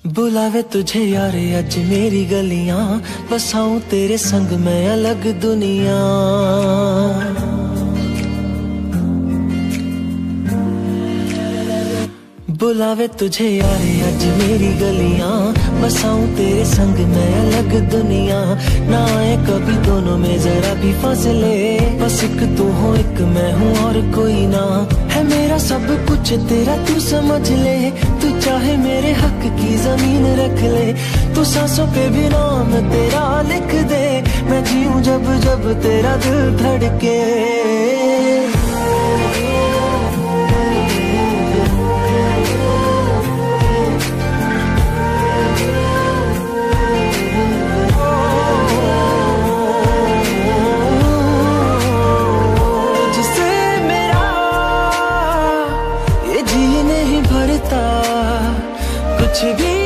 बुलावे तुझे यार अज मेरी गलियां, बसाऊं तेरे संग मैं अलग दुनिया। बुलावे तुझे यार अज मेरी गलियां, बसाऊं तेरे संग मैं अलग दुनिया। ना आए कभी दोनों में जरा भी फासले, बस एक तू हो एक मैं हूँ और कोई ना। है मेरा सब कुछ तेरा तू समझ ले, तू चाहे मेरे हक की जमीन रख ले। तू सांसों पे भी नाम तेरा लिख दे, मैं जीऊं जब जब तेरा दिल धड़के। कुछ भी